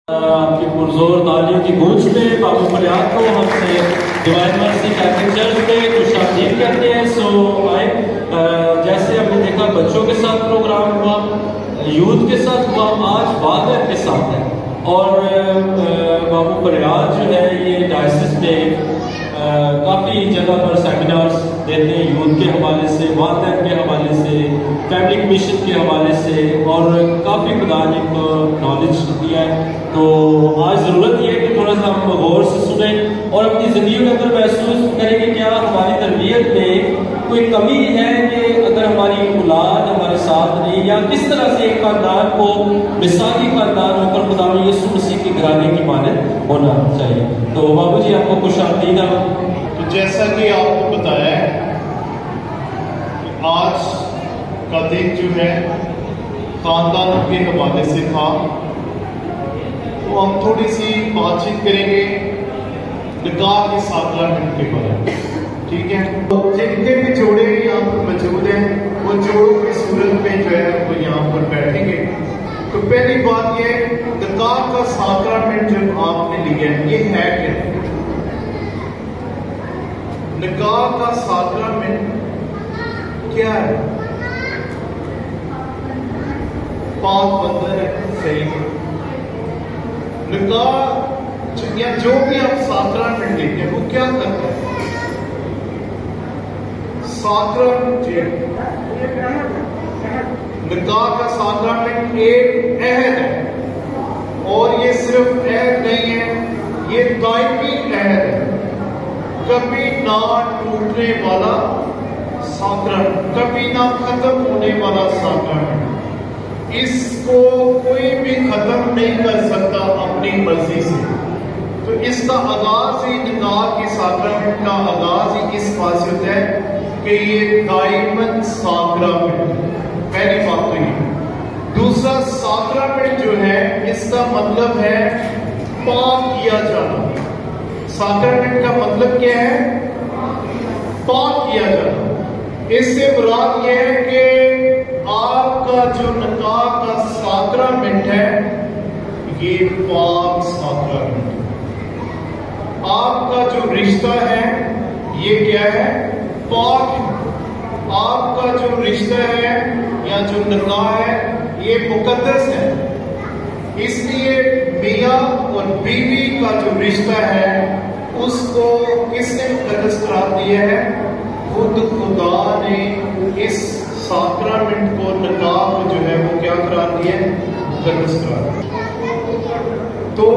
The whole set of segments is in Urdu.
آپ کی پرزور تالیوں کی گونج میں بابو فریاد کو ہم سے ڈیوائن مرسی کیتھولک چرچ میں خوش آمدید کہتے ہیں. سو آئے جیسے ہم نے دیکھا بچوں کے ساتھ پروگرام ہوا, یوتھ کے ساتھ ہوا, آج فادر کے ساتھ ہے. اور بابو فریاد جو ہے یہ ڈائسس میں کافی جگہ پر سیمینارز دیتے ہیں یوتھ کے حوالے سے, والدین کے حوالے سے, فیملی مشن کے حوالے سے, اور کافی خدا نے کو نالج دیا ہے. تو آج ضرورت یہ ہے کہ تھوڑا سا ہم غور سے سنیں اور اپنی زندگیوں کے اندر محسوس کریں کہ کیا ہماری تربیت میں کوئی کمی ہے کہ اگر ہماری اولاد ہمارے ساتھ نہیں, یا کس طرح سے ایک خاندان کو مثالی خاندان ہو کر خدا یسوع مسیح کے گھرانے کی مانند ہونا چاہیے. تو بابو جی آپ کو خوش آمدید. تو جیسا کہ آپ کو بتایا ہے آج کا دن جو ہے خاندانوں کے حوالے سے تھا, تو ہم تھوڑی سی بات چیت کریں گے نکاح کے ساکرامنٹ کے بارے میں. ٹھیک ہے, جتنے بھی جوڑے یہاں پر موجود ہیں وہ جوڑوں کی صورت میں جو ہے وہ یہاں پر بیٹھیں گے. تو پہلی بات یہ, نکاح کا ساکرامنٹ جو آپ نے لیا ہے یہ ہے کیا؟ نکاح کا ساکرامنٹ کیا ہے؟ پاک بندھن ہے, صحیح. نکاح یا جو بھی آپ ساکرامنٹ لیتے ہیں وہ کیا کرتا ہے؟ ساکرامنٹ نکاح کا ساکرامنٹ ایک عہد ہے, اور یہ صرف عہد نہیں ہے, یہ دائمی عہد ہے, کبھی نہ ٹوٹنے والا ساکرامنٹ, کبھی نہ ختم ہونے والا ساکرامنٹ. اس کو کوئی بھی ختم نہیں کر سکتا اپنی مرضی سے. تو اس کا آغاز ہی, نکاح کے ساکرامنٹ کا آغاز ہی اس بات سے ہوتا ہے کہ یہ دائمن ساکرامنٹ. پہلی بات تو یہ. دوسرا, ساکرامنٹ جو ہے اس کا مطلب ہے پاک کیا جانا. ساکرامنٹ کا مطلب کیا ہے؟ پاک کیا جانا. اس سے مراد یہ ہے کہ آپ کا جو نکاح کا ساکرامنٹ ہے یہ پاک ساکرامنٹ. آپ کا جو رشتہ ہے یہ کیا ہے؟ پاک. آپ کا جو رشتہ ہے یا جو نکاح ہے یہ مقدس ہے. اس لیے میاں اور بیوی کا جو رشتہ ہے اس کو کس نے مقدس قرار دیا ہے؟ خود خدا نے اس ساکرامنٹ کو, نکاح کو جو ہے وہ کیا قرار دیا ہے؟ مقدس قرار دیا. تو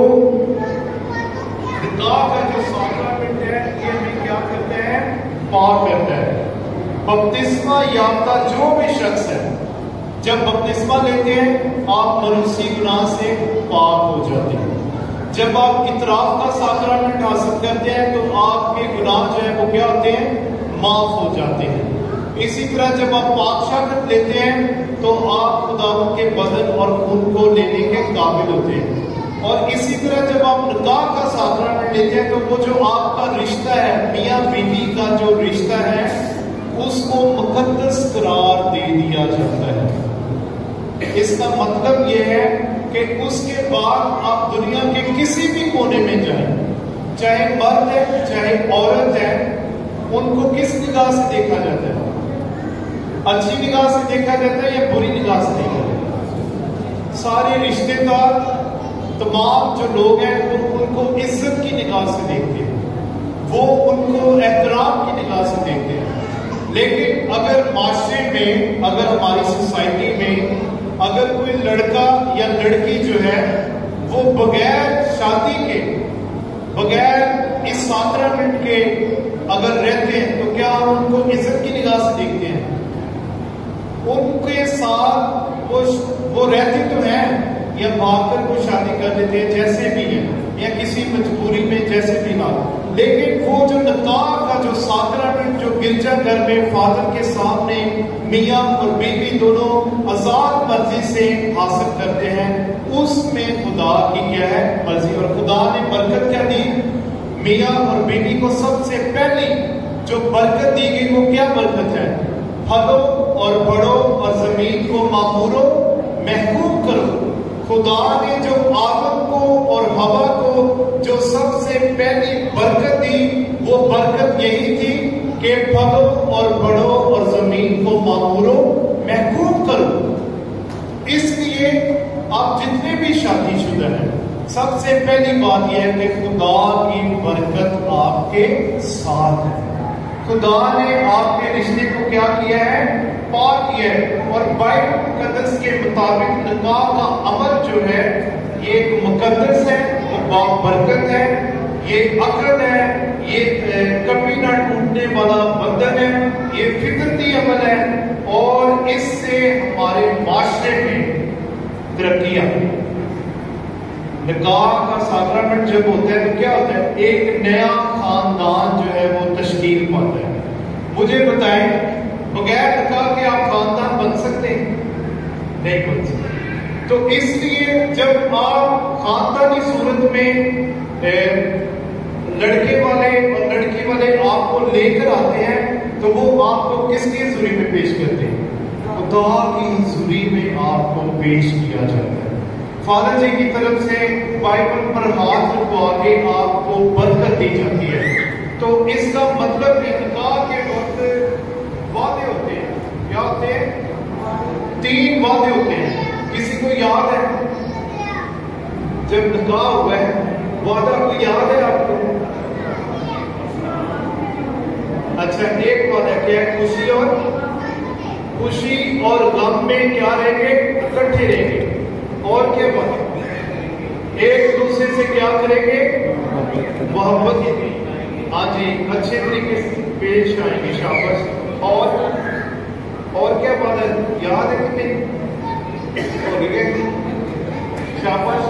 نکاح کا جو ساکرامنٹ ہے یہ ہمیں کیا کرتا ہے؟ پاک کرتا ہے. بپتسمہ یافتہ جو بھی شخص ہے جب بپتسمہ لیتے ہیں آپ مروسی گناہ سے پاک ہو جاتے ہیں. جب آپ اعتراف کا ساکرامنٹ حاصل کرتے ہیں تو آپ کے گناہ جو ہے وہ کیا ہوتے ہیں؟ معاف ہو جاتے ہیں. اسی طرح جب آپ پاک شاگرد لیتے ہیں تو آپ خدا کے بدن اور خون کو لینے کے قابل ہوتے ہیں. اور اسی طرح جب آپ نکاح کا ساکرامنٹ لیتے ہیں تو وہ جو آپ کا رشتہ ہے, میاں بیوی کا جو رشتہ ہے, اس کو مقدس قرار دے دیا جاتا ہے. اس کا مطلب یہ ہے کہ اس کے بعد آپ دنیا کے کسی بھی کونے میں جائیں, چاہے مرد ہے چاہے عورت ہے, ان کو کس نگاہ سے دیکھا جاتا ہے؟ اچھی نگاہ سے دیکھا جاتا ہے یا بری نگاہ سے دیکھا جاتا ہے؟ سارے رشتے دار, تمام جو لوگ ہیں ان کو عزت کی نگاہ سے دیکھتے ہیں, وہ ان کو احترام کی نگاہ سے دیکھتے ہیں. لیکن اگر معاشرے میں, اگر ہماری سوسائٹی میں اگر کوئی لڑکا یا لڑکی جو ہے وہ بغیر شادی کے, بغیر اس ساکرامنٹ کے اگر رہتے ہیں تو کیا ہم ان کو عزت کی نگاہ سے دیکھتے ہیں؟ ان کے ساتھ وہ رہتے تو ہیں یا بھاگ کر کوئی شادی کر لیتے ہیں جیسے بھی ہیں, یا کسی مجبوری میں جیسے بھی نہ, لیکن وہ جو نکاح کا جو ساکرامنٹ جو گرجا گھر میں فادر کے سامنے میاں اور بیوی دونوں آزاد مرضی سے حاصل کرتے ہیں, اس میں خدا کی کیا ہے؟ مرضی. اور خدا نے برکت کیا دی؟ میاں اور بیوی کو سب سے پہلی جو برکت دی گئی وہ کیا برکت ہے؟ پھلو اور بڑھو اور زمین کو معمورو محکوم کرو. خدا نے جو آدم کو تھی وہ برکت یہی تھی کہ پھلو اور بڑھو اور زمین کو معمورو محکوم کرو. اس لیے آپ جتنے بھی شادی شدہ ہیں سب سے پہلی بات یہ ہے کہ خدا کی برکت آپ کے ساتھ ہے. خدا نے آپ کے رشتے کو کیا کیا ہے؟ پاک کیا ہے. اور بائبل مقدس کے مطابق نکاح کا عمل جو ہے یہ ایک مقدس ہے، وہ بابرکت ہے، یہ عقد ہے، یہ کبھی نہ ٹوٹنے والا بندھن ہے، یہ فطرتی عمل ہے اور اس سے ہمارے معاشرے میں ترقی آتی ہے. نکاح کا ساکرامنٹ جب ہوتا ہے تو کیا ہوتا ہے؟ ایک نیا خاندان جو ہے وہ تشکیل پاتا ہے. مجھے بتائیں بغیر نکاح کے آپ خاندان بن سکتے ہیں؟ نہیں بن سکتے. تو اس لیے جب آپ خاندانی صورت میں لڑکے والے اور لڑکی والے آپ کو لے کر آتے ہیں تو وہ آپ کو کس کی حضوری میں پیش کرتے ہیں؟ خدا کی حضوری میں آپ کو پیش کیا جاتا ہے. فادر جی کی طرف سے بائبل پر ہاتھ رکھوا کے آپ کو برکت دی جاتی ہے. تو اس کا مطلب نکاح کے وقت وعدے ہوتے ہیں. کیا ہوتے ہیں؟ 3 وعدے ہوتے ہیں. کسی کو یاد ہے جب نکاح ہوا ہے وعدہ کو یاد ہے آپ کو؟ اچھا ایک وعدہ کیا ہے؟ خوشی اور غم میں کیا رہیں گے؟ اکٹھے رہیں گے. اور کیا بات؟ ایک دوسرے سے کیا کریں گے؟ محبت. ہاں جی اچھے طریقے سے پیش آئیں گے. شاباش. اور کیا بات ہے؟ یاد ہے کہ نہیں؟ شاباش.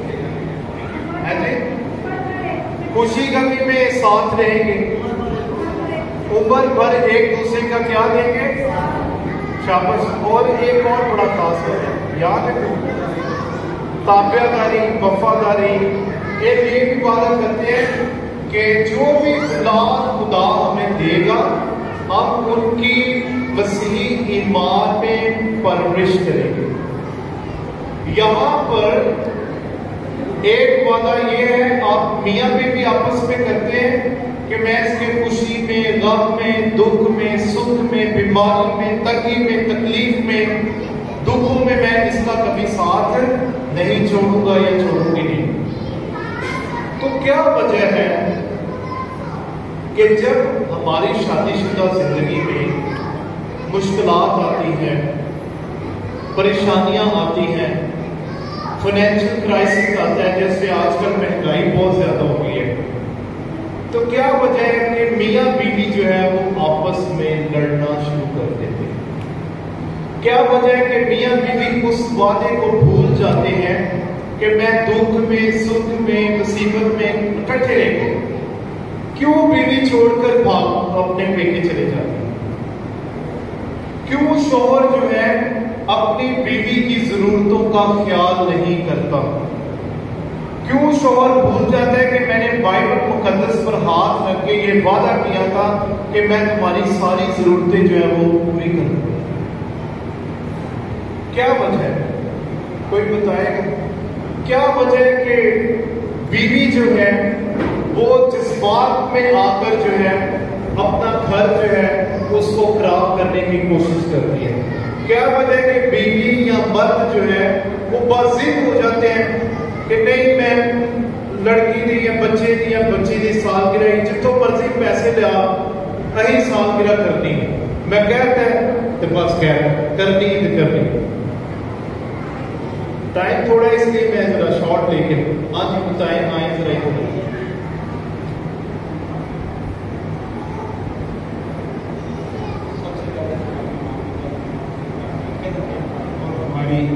خوشی غمی میں ساتھ رہیں گے. عمر بھر ایک دوسرے کا کیا دیں گے؟ شاباش. اور ایک اور بڑا خاص ہے، یاد ہے؟ تابع داری، وفاداری. یہ بھی وعدہ کرتے ہیں کہ جو بھی اولاد خدا ہمیں دے گا ہم ان کی مسیحی ایمان میں پرورش کریں گے. یہاں پر ایک وعدہ یہ ہے آپ میاں بیوی آپس میں کرتے ہیں کہ میں اس کے خوشی میں، غم میں، دکھ میں، سکھ میں، بیماری میں، تنگی میں، تکلیف میں، دکھوں میں اس کا کبھی ساتھ نہیں چھوڑوں گا یا چھوڑوں گی نہیں. تو کیا وجہ ہے کہ جب ہماری شادی شدہ زندگی میں مشکلات آتی ہیں، پریشانیاں آتی ہیں، فائنینشیل کرائسس آتا ہے، جیسے آج کل مہنگائی بہت زیادہ ہو گئی ہے، تو کیا وجہ ہے کہ میاں بیوی جو ہے وہ آپس میں لڑنا شروع کر دیتے ہیں؟ کیا وجہ ہے کہ میاں بیوی اس وعدے کو بھول جاتے ہیں کہ میں دکھ میں، سکھ میں، مصیبت میں اکٹھے رہیں گے؟ کیوں بیوی چھوڑ کر بھاگ اپنے پیکے چلے جاتے ہیں؟ کیوں شوہر جو ہے اپنی بیوی کی ضرورتوں کا خیال نہیں کرتا؟ کیوں شوہر بھول جاتا ہے کہ میں نے بائبل مقدس پر ہاتھ رکھ کے یہ وعدہ کیا تھا کہ میں تمہاری ساری ضرورتیں جو ہے وہ پوری کروں گا؟ کیا وجہ ہے؟ کوئی بتائے گا کیا وجہ ہے کہ بیوی جو ہے وہ جذبات میں آ کر جو ہے اپنا گھر جو ہے اس کو خراب کرنے کی کوشش کرتی ہے؟ کیا وجہ ہے کہ بیوی یا مرد جو ہے وہ باضد ہو جاتے ہیں کہ نہیں میں لڑکی دی یا بچے دی یا بچی دی سالگرہ جتوں مرضی پیسے لیا اہی سالگرہ کرنی ہے، میں کہتا ہے تو بس کرنی تو کرنی. ٹائم تھوڑا اس لیے میں ذرا شارٹ لے کے آج بتائیں آئیں ذرا ہماری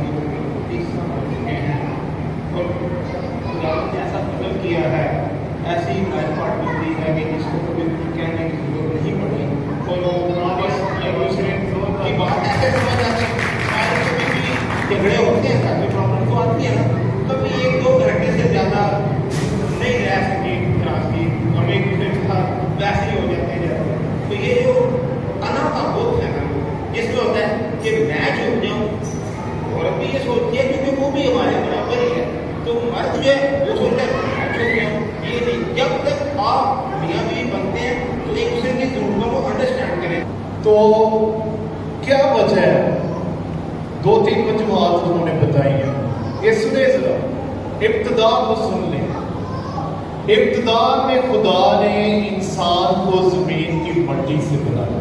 ایسا قدر کیا ہے، ایسی پارٹ ملتی ہے کہ جس کو کبھی کہنے کی ضرورت نہیں پڑی. تو بس ایک دوسرے کی بات ایسے سمجھ جاتے ہیں جھگڑے ہوتے ہیں، کافی پرابلم تو آتی ہے نا، کبھی 1-2 گھنٹے سے زیادہ نہیں رہ سکتی کلاس کی، ہم ایک دوسرے کے ساتھ ویسے ہی ہو جاتے ہیں. تو یہ جو انا کا بوتھ ہے نا، جس میں ہوتا ہے کہ میں جھک جاؤں، عورت بھی یہ سوچتی ہے کیونکہ وہ بھی ہمارے برابر ہی ہے، تو مرد جو ہے وہ سوچتا ہے میں جھک جاؤں یہ نہیں. جب تک آپ میاں بیوی بنتے ہیں تو ایک دوسرے کی ضرورتوں کو انڈرسٹینڈ کریں. تو کیا وجہ ہے؟ 2-3 وجوہات انہوں نے بتائی ہیں. یہ سنے ذرا، ابتدا کو سن لیں. ابتدا میں خدا نے انسان کو زمین کی مٹی سے بنایا،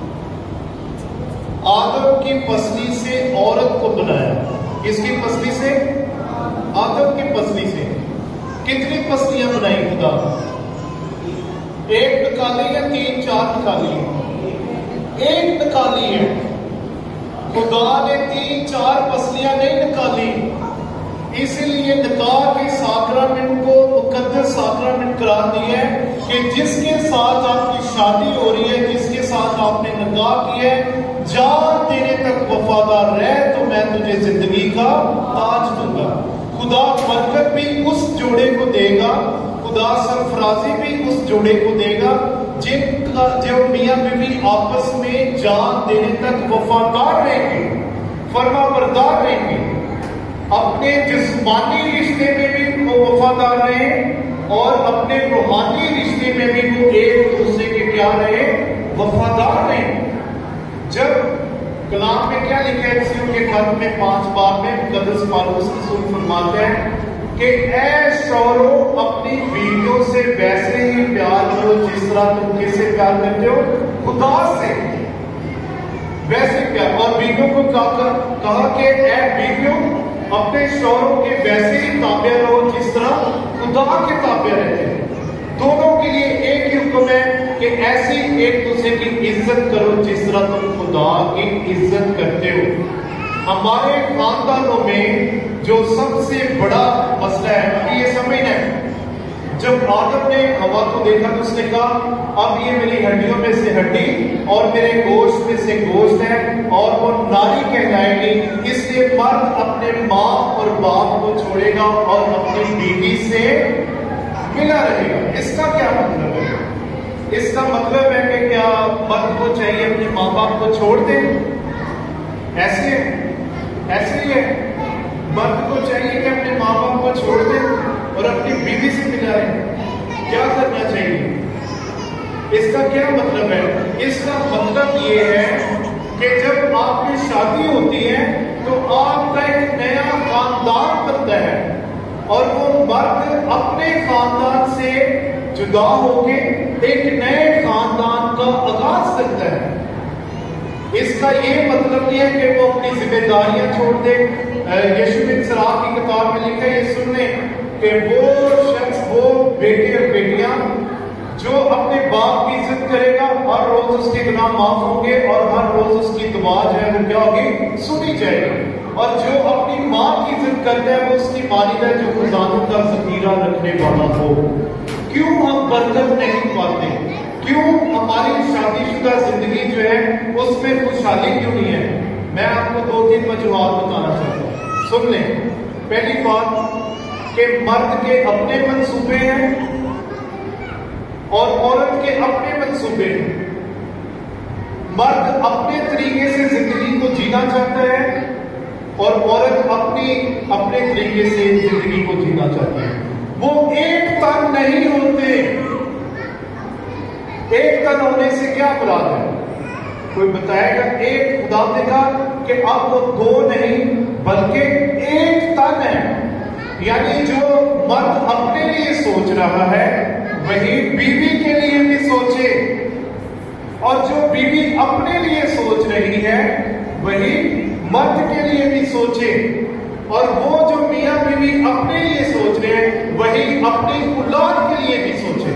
آدم کی پسلی سے عورت کو بنایا. کس کی پسلی سے؟ آدم کی پسلی سے. کتنی پسلیاں بنائی خدا؟ ایک نکالی ہے، 3-4 نکالی ہے؟ ایک نکالی ہے. خدا نے 3-4 پسلیاں نہیں نکالی. اسی لیے نکاح کے ساکرامنٹ کو مقدس ساکرامنٹ قرار دیا ہے کہ جس کے ساتھ آپ کی شادی ہو رہی ہے، جس کے ساتھ آپ نے نکاح کیا ہے، جان دینے تک وفادار رہ تو میں تجھے زندگی کا تاج دوں گا. خدا برکت بھی اس جوڑے کو دے گا، خدا سرفرازی بھی اس جوڑے کو دے گا جن کا جو میاں بیوی آپس میں جان دینے تک وفادار رہیں گے، فرما بردار رہیں گے. اپنے جسمانی رشتے میں بھی وہ وفادار رہیں اور اپنے روحانی رشتے میں بھی وہ ایک دوسرے کے کیا رہے؟ وفادار رہیں. جب کلام میں کیا لکھا ہے؟ کسی کے خط میں 5 بار میں مقدس پالوس رسول فرماتے ہیں کہ اے شوہرو اپنی بیویوں سے ویسے ہی پیار کرو جس طرح تم کس سے پیار کرتے ہو؟ خدا سے. ویسے پیار. اور بیویوں کو کہا کہ اے بیویوں اپنے شوہروں کے ویسے ہی تابع رہو جس طرح خدا کے تابع رہتے ہیں. دونوں کے لیے ایک ہی حکم ہے کہ ایسی ایک دوسرے کی عزت کرو جس طرح تم خدا کی عزت کرتے ہو. ہمارے خاندانوں میں جو سب سے بڑا مسئلہ ہے یہ سمجھنا ہے. جب آدم نے ہوا کو دیکھا تو اس نے کہا اب یہ میری ہڈیوں میں سے ہڈی اور میرے گوشت میں سے گوشت ہے اور وہ ناری کہلائے گی. اس لیے مرد اپنے ماں اور باپ کو چھوڑے گا اور اپنی بیوی سے ملا رہے گا. اس کا کیا مطلب ہے؟ اس کا مطلب ہے کہ کیا مرد کو چاہیے اپنے ماں باپ کو چھوڑ دے؟ ایسے ہی ہے. مرد کو چاہیے کہ اپنے ماں باپ کو چھوڑ دے اور اپنی بیوی سے ملا رہے. کیا کرنا چاہیے؟ اس کا کیا مطلب ہے؟ اس کا مطلب یہ ہے کہ جب آپ کی شادی ہوتی ہے تو آپ کا ایک نیا خاندان بنتا ہے اور وہ مرد اپنے خاندان سے جدا ہو کے ایک نئے خاندان کا آغاز کرتا ہے. اس کا یہ مطلب نہیں ہے کہ وہ اپنی ذمہ داریاں چھوڑ دے. یشوع بن سراح کی کتاب میں لکھا ہے، یہ سن لیں کہ وہ شخص، وہ بیٹے اور بیٹیاں جو اپنے باپ کی عزت کرے گا ہر روز اس کے گناہ معاف ہوں گے اور ہر روز اس کی دعا جو ہے وہ کیا ہوگی؟ سنی جائے گی. اور جو اپنی ماں کی عزت کرتا ہے وہ اس کی مانند ہے جو خزانوں کا ذخیرہ رکھنے والا ہو. کیوں ہم برکت نہیں پاتے؟ کیوں ہماری شادی شدہ زندگی جو ہے اس میں خوشحالی کیوں نہیں ہے؟ میں آپ کو 2-3 وجوہات بتانا چاہتا ہوں. سن لیں. پہلی بات کہ مرد کے اپنے منصوبے ہیں اور عورت کے اپنے منصوبے ہیں. مرد اپنے طریقے سے زندگی کو جینا چاہتا ہے اور عورت اپنے طریقے سے زندگی کو جینا چاہتی ہے. وہ ایک تن نہیں ہوتے. ایک تن ہونے سے کیا مراد ہے؟ کوئی بتائے گا؟ ایک خدا نے کہا کہ اب وہ 2 نہیں بلکہ ایک تن ہے. یعنی جو مرد اپنے لیے سوچ رہا ہے وہی بیوی کے لیے بھی سوچے، اور جو بیوی اپنے لیے سوچ رہی ہے وہی مرد کے لیے بھی سوچے، اور وہ جو میاں بیوی اپنے لیے سوچ رہے ہیں وہی اپنی اولاد کے لیے بھی سوچے.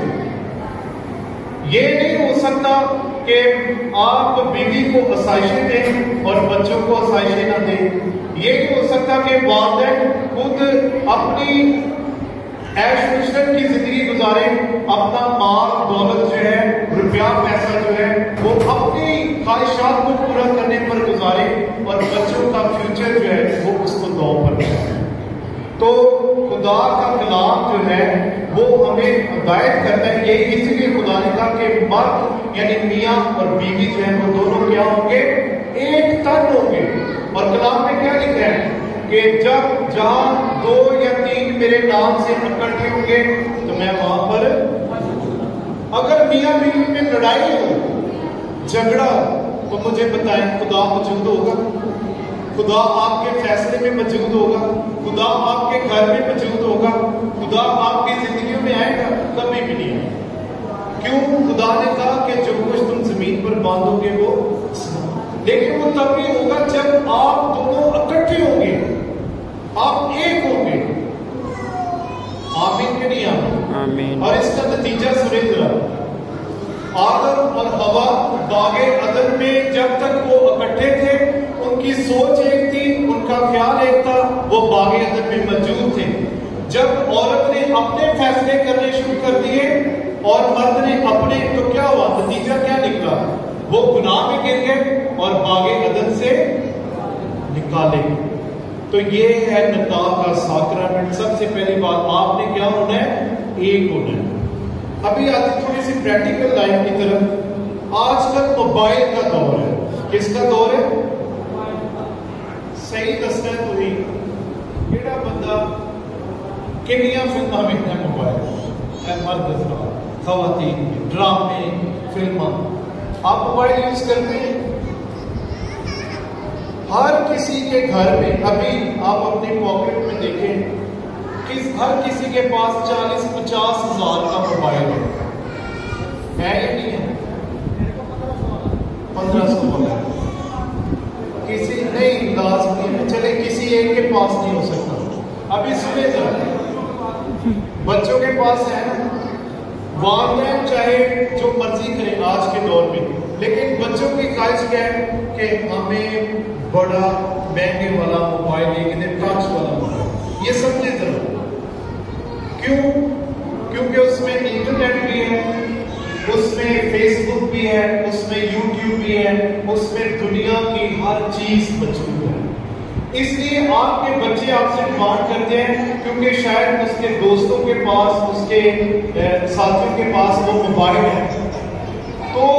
یہ نہیں ہو سکتا کہ آپ بیوی کو آسائشیں دیں اور بچوں کو آسائشیں نہ دیں. یہ نہیں ہو سکتا کہ والدین خود اپنی عیش عشرت کی زندگی گزاریں، اپنا مال دولت جو ہے، روپیہ پیسہ جو ہے وہ اپنی خواہشات کو پورا کرنے پر گزاریں اور بچوں کا فیوچر جو ہے وہ اس کو داؤ پر لگائیں. تو خدا کا کلام جو ہے وہ ہمیں ہدایت کرتا ہے. یہ اس لیے خدا نے کہا کہ مرد یعنی میاں اور بیوی جو ہے وہ دونوں کیا ہوں گے؟ ایک تن ہوں گے. اور کلام میں کیا لکھا ہے کہ جب جہاں 2 یا 3 میرے نام سے اکٹھے ہوں گے تو میں وہاں پر، اگر میاں بیوی میں لڑائی ہو، جھگڑا، تو مجھے بتائیں خدا موجود ہوگا؟ خدا آپ کے فیصلے میں موجود ہوگا؟ خدا آپ کے گھر میں موجود ہوگا؟ خدا آپ کی زندگیوں میں آئے گا؟ کبھی بھی نہیں آئے. کیوں؟ خدا نے کہا کہ جو کچھ تم زمین پر باندھو گے وہ، لیکن وہ تب بھی ہوگا جب آپ دونوں اکٹھے ہوں گے، آپ ایک ہوں گے. آمین کہ نہیں آمین؟ اور اس کا نتیجہ سنیں ذرا. آدم اور حوا باغ عدن میں جب تک وہ اکٹھے تھے، ان کی سوچ ایک تھی، ان کا خیال ایک تھا، وہ باغ عدن میں موجود تھے. جب عورت نے اپنے فیصلے کرنے شروع کر دیے اور مرد نے اپنے، تو کیا ہوا؟ نتیجہ کیا نکلا؟ وہ گناہ میں گر گئے اور باغ عدن سے نکالے. تو یہ ہے نکاح کا ساکرامنٹ. سب سے پہلی بات، آپ نے کیا ہونا ہے؟ ایک ہونا ہے. ابھی آتی تھوڑی سی پریکٹیکل لائف کی طرف. آج کل موبائل کا دور ہے. کس کا دور ہے؟ صحیح دسنا ہے تو ہی کیڑا بندہ کنیاں فلماں ویکھنا ہے موبائل، اے مرد حضرات، خواتین، ڈرامے، فلماں. آپ موبائل یوز کرتے ہیں؟ ہر کسی کے گھر میں، ابھی آپ اپنی پاکٹ میں دیکھیں، ہر کسی کے پاس 40-50 ہزار کا موبائل ہے یا نہیں ہے؟ 1500 والا کسی نہیں، لازمی ہے، چلے کسی ایک کے پاس نہیں ہو سکتا. ابھی سنیں ذرا، بچوں کے پاس ہے نا، والدین چاہے جو مرضی کریں آج کے دور میں، لیکن بچوں کی خواہش کیا ہے کہ ہمیں بڑا مہنگے والا موبائل لے کے دیں، ٹچ والا موبائل. یہ سمجھے ذرا کیوں؟ کیونکہ اس میں انٹرنیٹ بھی ہے، اس میں فیس بک بھی ہے، اس میں یوٹیوب بھی ہے، اس میں دنیا کی ہر چیز موجود ہے. اس لیے آپ کے بچے آپ سے ڈیمانڈ کرتے ہیں، کیونکہ شاید اس کے دوستوں کے پاس، اس کے ساتھیوں کے پاس وہ موبائل ہے. تو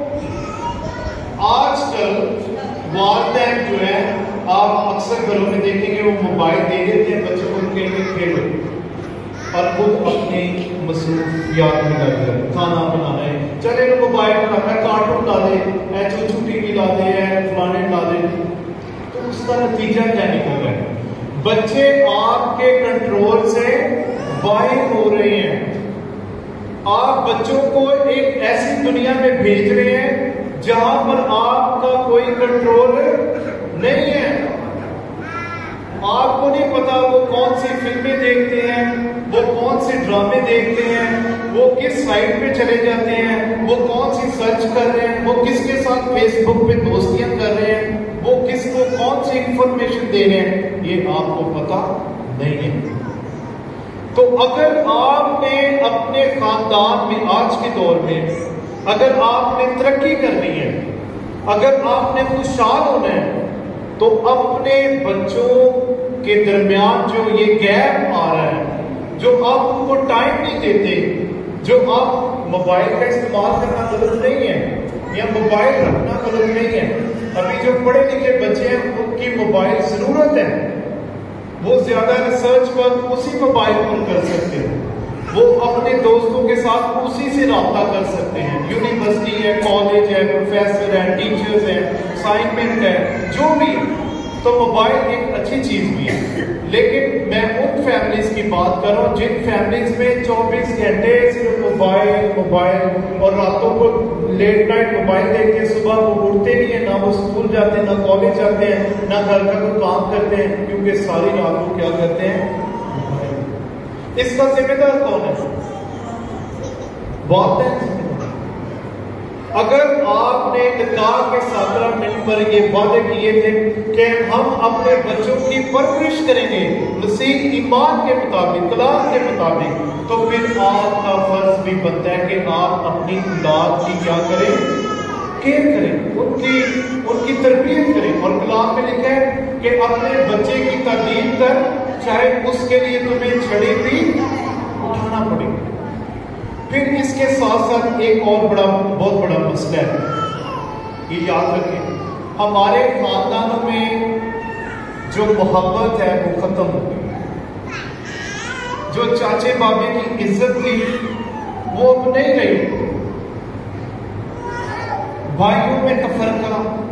آج کل والدین جو ہے، آپ اکثر گھروں میں دیکھیں گے وہ موبائل دے دیتے ہیں بچوں کو، ان کے لیے کھیلو، اور خود اپنی مصروفیات میں لگ گئے. کھانا بنانا ہے، چلے موبائل پر کارٹون لا دے، چوچو ٹی وی لا دے، فلانے لا دے. تو اس کا نتیجہ کیا نکل رہا ہے؟ بچے آپ کے کنٹرول سے باہر ہو رہے ہیں. آپ بچوں کو ایک ایسی دنیا میں بھیج رہے ہیں جہاں پر آپ کا کوئی کنٹرول نہیں ہے. آپ کو نہیں پتا وہ کون سی فلمیں دیکھتے ہیں، وہ کون سے ڈرامے دیکھتے ہیں، وہ کس سائٹ پہ چلے جاتے ہیں، وہ کون سی سرچ کر رہے ہیں، وہ کس کے ساتھ فیس بک پہ دوستیاں کر رہے ہیں، وہ کس کو کون سی انفارمیشن دے رہے ہیں، یہ آپ کو پتا نہیں ہے. تو اگر آپ نے اپنے خاندان میں آج کے دور میں، اگر آپ نے ترقی کرنی ہے، اگر آپ نے خوشحال ہونا ہے، تو اپنے بچوں کے درمیان جو یہ گیپ آ رہا ہے، جو آپ ان کو ٹائم نہیں دیتے، جو آپ موبائل کا استعمال کرنا غلط نہیں ہے یا موبائل رکھنا غلط نہیں ہے. ابھی جو پڑھے لکھے بچے ہیں ان کی موبائل ضرورت ہے، وہ زیادہ ریسرچ ورک اسی موبائل پر کر سکتے ہیں، وہ اپنے دوستوں کے ساتھ اسی سے رابطہ کر سکتے ہیں. یونیورسٹی ہے، کالج ہے، پروفیسر ہے، ٹیچرز ہیں، اسائنمنٹ ہے، جو بھی. تو موبائل ایک اچھی چیز بھی ہے، لیکن میں ان فیملیز کی بات کر رہا ہوں جن فیملیز میں 24 گھنٹے صرف موبائل اور راتوں کو لیٹ نائٹ موبائل دیکھ کے صبح وہ اٹھتے نہیں ہیں، نہ وہ اسکول جاتے ہیں، نہ کالج جاتے ہیں، نہ گھر کا کوئی کام کرتے ہیں، کیونکہ ساری رات کو کیا کرتے ہیں؟ اس کا ذمہ دار کون ہے؟ والدین. اگر آپ نے نکاح کے ساکرامنٹ پر یہ وعدے کیے تھے کہ ہم اپنے بچوں کی پرورش کریں گے مسیح ایمان کے مطابق، کلام کے مطابق، تو پھر آپ کا فرض بھی بنتا ہے کہ آپ اپنی اولاد کی کیا کریں؟ کیئر کریں، ان کی تربیت کریں. اور کلام میں لکھا ہے کہ اپنے بچے کی تعلیم کر، چاہے اس کے لیے تمہیں چھڑی بھی اٹھانا پڑے. پھر اس کے ساتھ ساتھ ایک اور بہت بڑا مسئلہ ہے، یہ یاد رکھیں. ہمارے خاندانوں میں जो मोहब्बत है वो खत्म हो गई, जो चाचे बाबे की इज्जत थी वो अब नहीं रही, भाइयों में तफरका,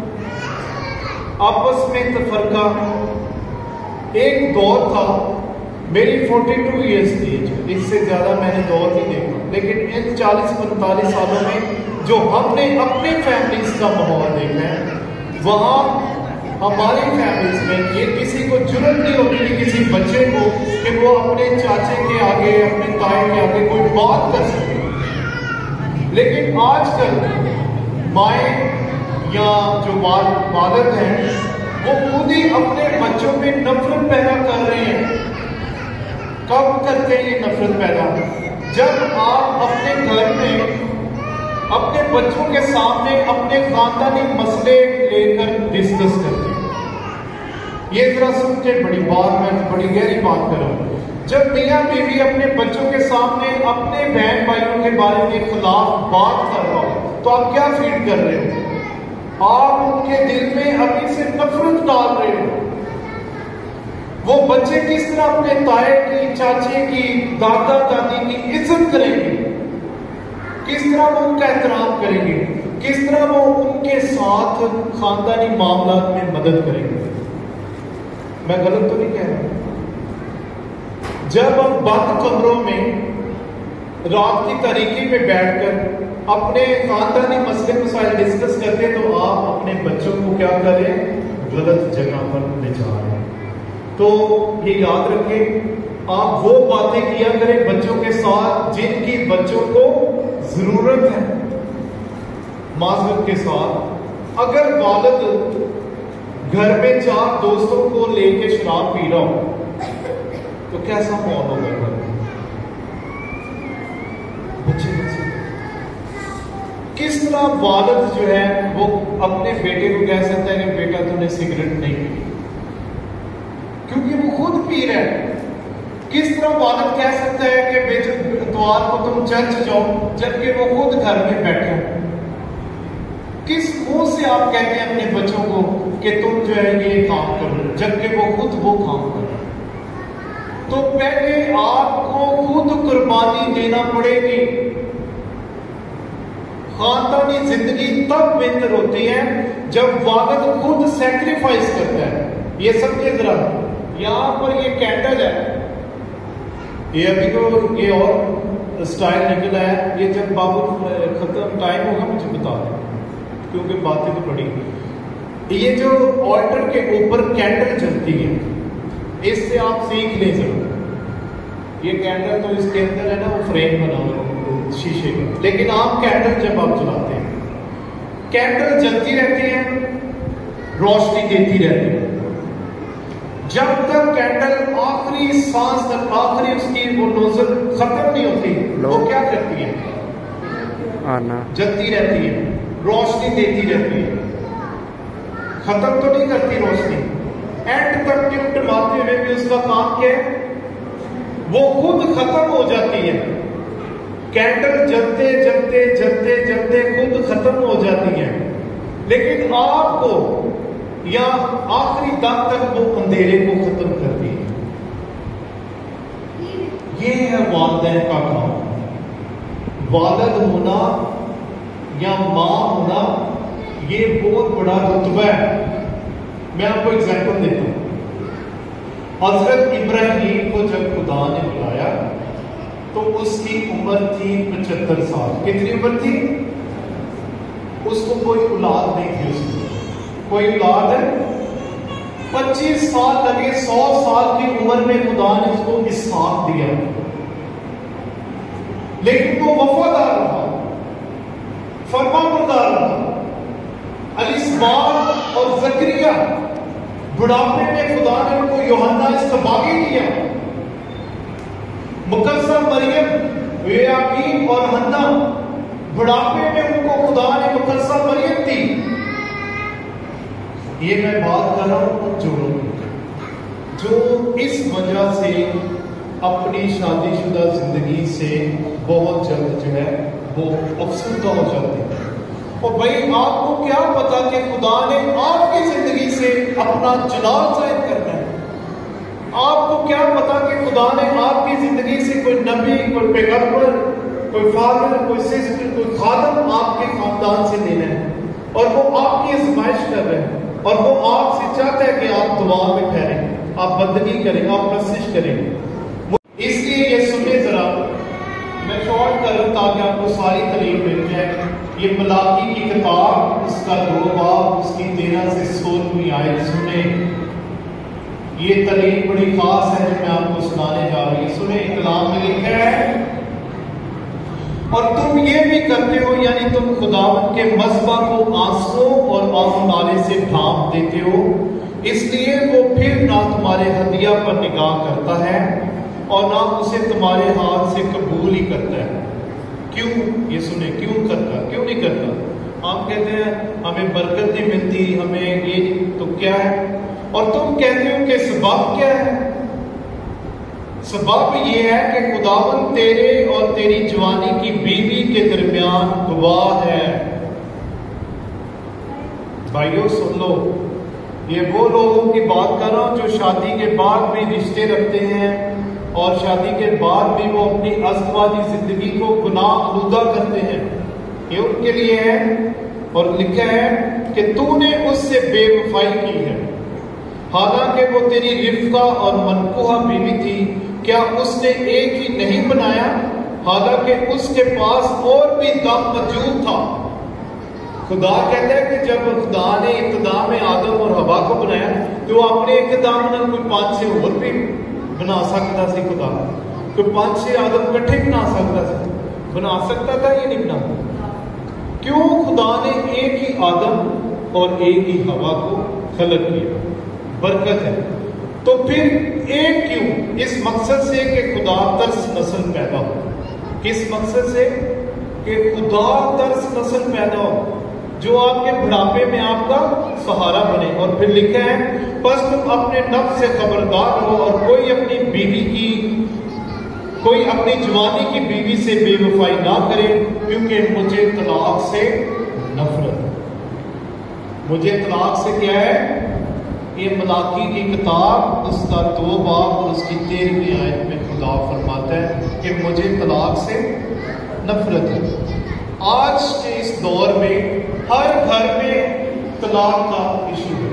आपस में तफरका। एक दौर था, मेरी 42 ईयर्स थी, इससे ज्यादा मैंने दौर नहीं देखा, लेकिन इन 40-45 सालों में जो हमने अपनी फैमिलीज का माहौल देखा है, वहां हमारी फैमिलीज में ये किसी को जरूरत नहीं होती थी किसी बच्चे को कि वो अपने चाचे के आगे, अपने ताए के आगे कोई बात कर सके। लेकिन आजकल माए या जो वालिद हैं वो खुद ही अपने बच्चों में नफरत पैदा कर रहे हैं। कब करते हैं ये नफरत पैदा? जब आप अपने घर में अपने बच्चों के सामने अपने खानदानी मसले लेकर डिस्कस करते हैं। ये जरा सुन के बड़ी बात, मैं बड़ी गहरी बात कर रहा हूं। जब मियां बीवी अपने बच्चों के सामने अपने बहन भाइयों के बारे में खिलाफ बात कर रहा हो तो आप क्या फील कर रहे हो? आप उनके दिल में अभी से नफरत डाल रहे हो। वो बच्चे किस तरह अपने ताए की, चाचे की, दादा दादी की इज्जत करेंगे, किस तरह वो उनका एहतराम करेंगे, किस तरह वो उनके साथ खानदानी मामलात में मदद करेंगे। मैं गलत तो नहीं कह रहा? जब हम बंद कमरों में रात की तारीकी में बैठकर अपने खानदानी मसले मसाइल डिस्कस करते हैं तो आप अपने बच्चों को क्या करें? गलत जगह पर ले जा रहे हैं। तो ये याद रखें, आप वो बातें किया करें बच्चों के साथ जिनकी बच्चों को जरूरत है। माजरत के साथ, अगर वालिद घर में 4 दोस्तों को लेके शराब पी रहा हो तो कैसा माहौल होगा घर में? बच्चे किस तरह वालिद जो है वो अपने बेटे को कह सकता है कि बेटा तूने सिगरेट नहीं पी, क्योंकि वो खुद पी रहा है। किस तरह वालिद कह सकता है कि बेटे इतवार को तुम चर्च जाओ जबकि वो खुद घर में बैठे हो? किस मुंह से आप कहते हैं अपने बच्चों को कि तुम जो है ये काम करो जबकि वो खुद वो काम कर? तो पहले आपको खुद कुर्बानी देना पड़ेगी। खानदानी जिंदगी तब बेहतर होती है जब वालिद खुद सैक्रिफाइस करता है। ये समझे जरा, यहां पर ये कैंडल है, ये अभी तो ये और स्टाइल निकला है, ये जब बाबू खत्म टाइम होगा मुझे बता दें क्योंकि बातें तो बड़ी। ये जो ऑल्टर के ऊपर कैंडल चलती है, इससे आप सीख लें जरूर। ये कैंडल तो इसके अंदर है ना, वो फ्रेम बना हुआ शीशे का, लेकिन आम कैंडल जब आप जलाते हैं, कैंडल जलती रहती है, रोशनी देती रहती है। जब तक कैंडल आखिरी सांस तक, आखिरी उसकी वो नोजल खत्म नहीं होती, वो क्या करती है? जलती रहती है, रोशनी देती रहती है, खत्म तो नहीं करती रोशनी। एंड तक टिमटिमाते हुए भी उसका काम क्या है? वो खुद खत्म हो जाती है। कैंडल जलते जलते जलते जलते खुद खत्म हो जाती है, लेकिन आपको या आखिरी दम तक वो अंधेरे को खत्म करती है। ये है वालिदैन का काम। वालिद होना या मां होना ये बहुत बड़ा रुतबा है। मैं आपको एग्जांपल देता हूं। हजरत इब्राहिम को जब खुदा ने बुलाया तो उसकी उम्र थी 75 साल। कितनी उम्र थी? उसको कोई औलाद नहीं थी। उसको कोई औलाद है? 25 साल लगे, 100 साल की उम्र में खुदा ने उसको इसहाक दिया, लेकिन वो वफादार रहा, फरमाबरदार रहा। अलिस्बात और जकरिया बुढ़ापे में खुदा ने उनको यूहन्ना इस्तबागी दिया। मुकद्दसा मरियम, याकीब और हन्ना बुढ़ापे में उनको खुदा ने मुकद्दसा मरियम दी। ये मैं बात कर रहा हूं उन जोड़ों की जो इस वजह से अपनी शादीशुदा जिंदगी से बहुत जल्द जो है वो अफसरदा हो जाते हैं। और भाई आपको क्या पता कि खुदा ने आपकी जिंदगी से अपना जलाल जाहिर करना है। آپ کو کیا پتا کہ خدا نے آپ کی زندگی سے کوئی نبی، کوئی پیغمبر، کوئی فادر، کوئی سسٹر، کوئی خادم آپ کے خاندان سے لینا ہے، اور وہ آپ کی آزمائش کر رہے ہیں، اور وہ آپ سے چاہتا ہے کہ آپ دعا میں ٹھہریں، آپ بندگی کریں، آپ پرستش کریں۔ اس لیے یہ سنیں ذرا، میں شارٹ کروں تاکہ آپ کو ساری تعلیم مل جائے۔ یہ ملاکی کی کتاب، اس کا 2 باب، اس کی 13 سے 16ویں آیت سنیں۔ یہ تعلیم بڑی خاص ہے جو میں آپ کو سنانے جا رہی ہوں۔ سنیں، کلام میں لکھا ہے، اور تم یہ بھی کرتے ہو، یعنی تم خداوند کے مذبح کو آنسوؤں اور آہ نالے سے ڈھانپ دیتے ہو، اس لیے وہ پھر نہ تمہارے ہدیہ پر نگاہ کرتا ہے اور نہ اسے تمہارے ہاتھ سے قبول ہی کرتا ہے۔ کیوں؟ یہ سنیں، کیوں کرتا، کیوں نہیں کرتا؟ ہم کہتے ہیں ہمیں برکت نہیں ملتی، ہمیں یہ، تو کیا ہے؟ اور تم کہتے ہو کہ سبب کیا ہے؟ سبب یہ ہے کہ خداوند تیرے اور تیری جوانی کی بیوی کے درمیان گواہ ہے۔ بھائیو سن لو، یہ وہ لوگوں کی بات کر رہا ہوں جو شادی کے بعد بھی رشتے رکھتے ہیں، اور شادی کے بعد بھی وہ اپنی ازدواجی زندگی کو گناہ آلودہ کرتے ہیں، یہ ان کے لیے ہے۔ اور لکھا ہے کہ تو نے اس سے بے وفائی کی ہے، حالانکہ وہ تیری رفقہ اور منقوہ بیوی تھی، کیا اس نے ایک ہی نہیں بنایا، حالانکہ اس کے پاس اور بھی دم موجود تھا۔ خدا کہتا ہے کہ جب خدا نے ابتدا میں آدم اور حوا کو بنایا تو اپنے اقتدام میں کوئی 5-6 اور بھی بنا سکتا سی، خدا کوئی 5-6 آدم کٹھے بنا سکتا سی، بنا سکتا تھا، یہ نہیں بنا۔ کیوں خدا نے ایک ہی آدم اور ایک ہی حوا کو خلق کیا؟ برکت ہے۔ تو پھر ایک کیوں؟ اس مقصد سے کہ خدا ترس نسل پیدا ہو۔ کس مقصد سے؟ کہ خدا ترس نسل پیدا ہو جو آپ کے بڑھاپے میں آپ کا سہارا بنے۔ اور پھر لکھا ہے، بس تم اپنے نفس سے خبردار رہو، اور کوئی اپنی جوانی کی بیوی سے بے وفائی نہ کرے، کیونکہ مجھے طلاق سے نفرت ہے۔ مجھے طلاق سے کیا ہے؟ یہ ملاکی کی کتاب، اس کا 2 باب اور اس کی 13ویں آیت میں خدا فرماتا ہے کہ مجھے طلاق سے نفرت ہے۔ آج کے اس دور میں ہر گھر میں طلاق کا ایشو ہے،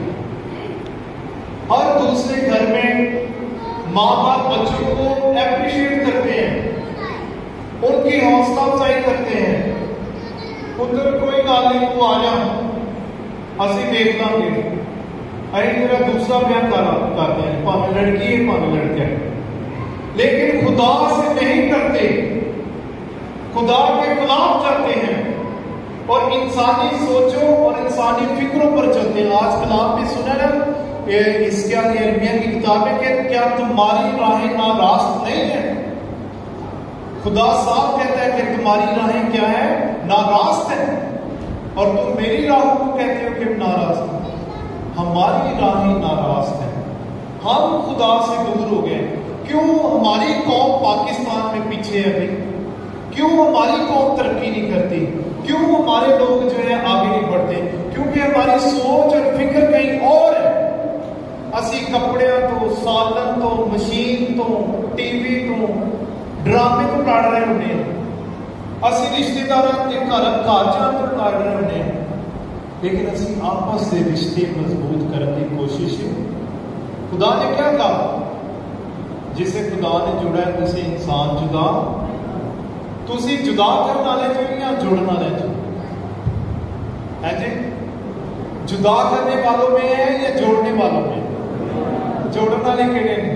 ہر دوسرے گھر میں ماں باپ بچوں کو اپریشیٹ کرتے ہیں، ان کی حوصلہ افزائی کرتے ہیں، ادھر کوئی گل نہیں، تو آ جا اسی دیکھ لیں گے، میرا دوسرا بیان کرتے ہیں، پانے لڑکی ہے پانے لڑکا ہے، لیکن خدا سے نہیں کرتے، خدا کے خلاف چلتے ہیں اور انسانی سوچوں اور انسانی فکروں پر چلتے ہیں۔ آج کلام میں سنا نا، اس کے ارمیہ کی کتاب ہے کہ کیا تمہاری راہیں ناراست نہیں ہیں؟ خدا صاف کہتا ہے کہ تمہاری راہیں کیا ہے؟ ناراست ہیں، اور تم میری راہوں کو کہتے ہو کہ ناراست ہیں۔ ہماری راہیں ناراست ہیں، ہم خدا سے دور ہو گئے۔ کیوں ہماری قوم پاکستان میں پیچھے ہے ابھی؟ کیوں ہماری قوم ترقی نہیں کرتی؟ کیوں ہمارے لوگ جو ہے آگے نہیں بڑھتے؟ کیونکہ ہماری سوچ اور فکر کہیں اور ہے۔ اسی کپڑے تو، سالن تو، مشین تو، ٹی وی تو، ڈرامے تو کاٹ رہے ہونے، اسی رشتے دار کے گھر جان تو کاٹ رہے ہونے، لیکن اسی آپس سے رشتے مضبوط کرنے کی کوشش ہے۔ خدا نے کیا کہا؟ جسے خدا نے جڑا ہے اسے انسان جدا، تو اسی جدا کرنے والے جو یا جوڑنے والے جو ہے جی، جدا کرنے والوں میں ہے یا جوڑنے والوں میں؟ جوڑنے والے کہڑے ہیں؟